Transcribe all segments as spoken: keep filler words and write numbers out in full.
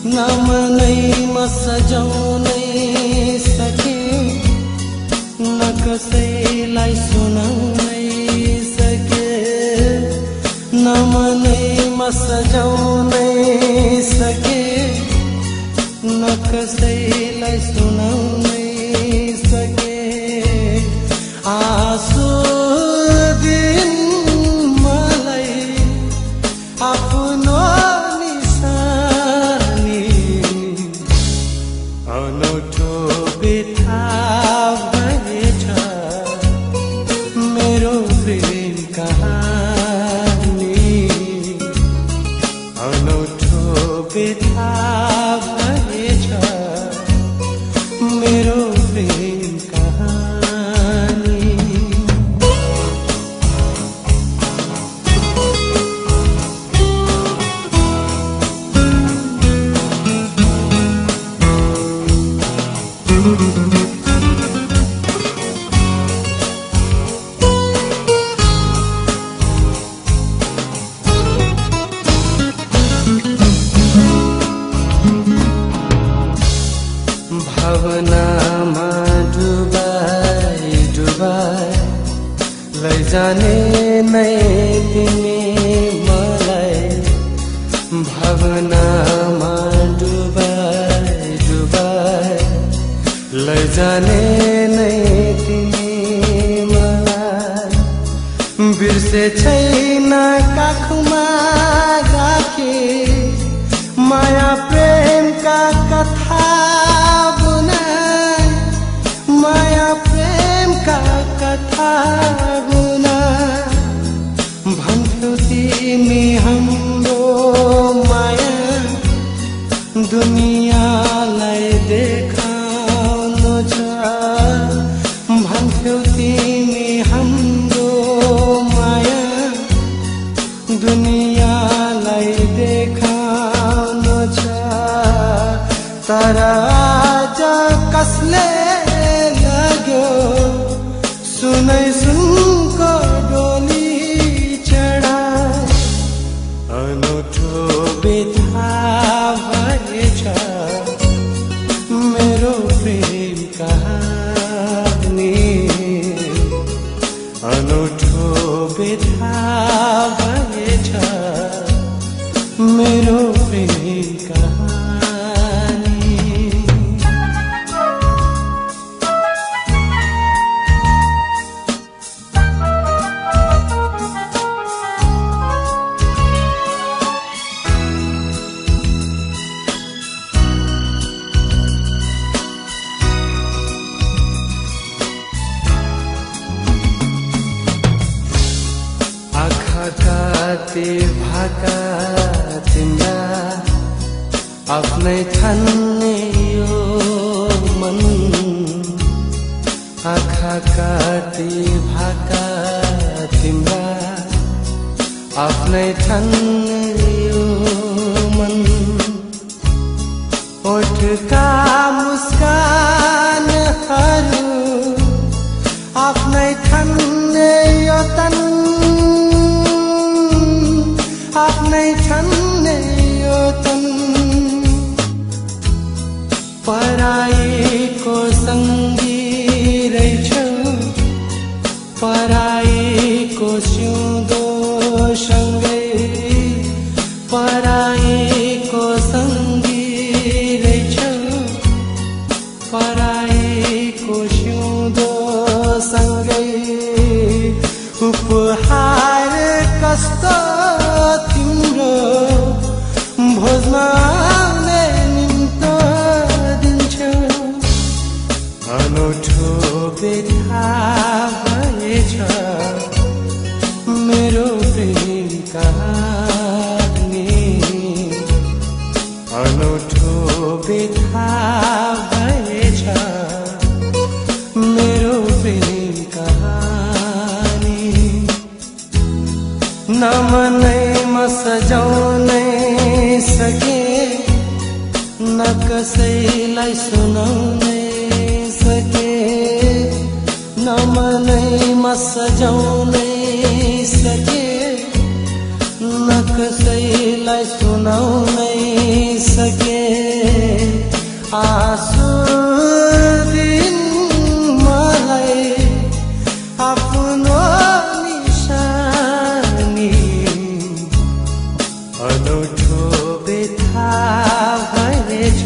नमनैमा सजाउनै सके, न कसैलाई सुनाउनै सके। नमनैमा सजाउनै सके, न कसैलाई सुनाउनै सके। आँसु दिन मलाई आफ्नो निशानी, अनौठो बिथा भएछ मेरो प्रेम कहानी। अनौठो बिथा भएछ मेरो प्रेम कहानी। भावनामा डुबाई डुबाई लैजाने नै तिमी मलाई। भावनामा डुबाई डुबाई लैजाने नै तिमी मलाई। बिर्से छैन काखमा राखे माया प्रेमका कथा बुनाई। माया प्रेमका कथा बुनाई। भन्थ्यौ तिमी हाम्रो माया दुनियाँलाई देखाउनु छ। भन्थ्यौ तिमी हाम्रो माया दुनियाँलाई देखाउनु छ। तर आज कसले लाग्यो सुनै सुनको डोली चढाई। अनौठो बिथा भएछ मेरो प्रेम कहानी। अनौठो बिथा भएछ मेरो प्रेम कहानी। काती भाका तिम्रा आफ्नै ठान्ने यो मन। आँखा काती भाका तिम्रा आफ्नै ठान्ने यो मन। ओठका मुस्कानहरू आफ्नै ठान्ने यो तन। आफ्नै ठान्ने यो तन। पराईको सँगी रहेछौ, पराईको सिउँदो सँगै। पराईको सँगी रहेछौ, पराईको सिउँदो सँगै। उपहार कस्तो तिम्रो भोजमा आउने निम्तो दिन्छौ। अनौठो बिथा भएछ मेरो प्रेम कहानी। अनौठो बिथा भएछ मेरो प्रेम कहानी। नमनैमा सजाउनै सके, न कसैलाई सुनाउनै सके। नमनैमा सजाउनै सके, न कसैलाई सुनाउनै सके। बेथा भएछ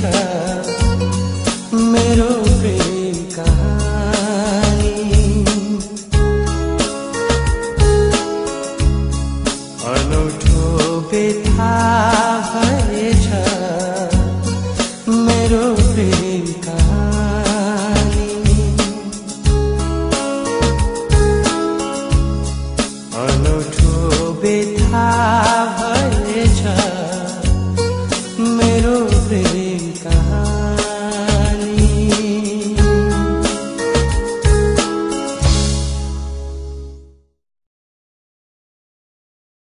मेरो प्रेम कहानी। अनौठो बेथा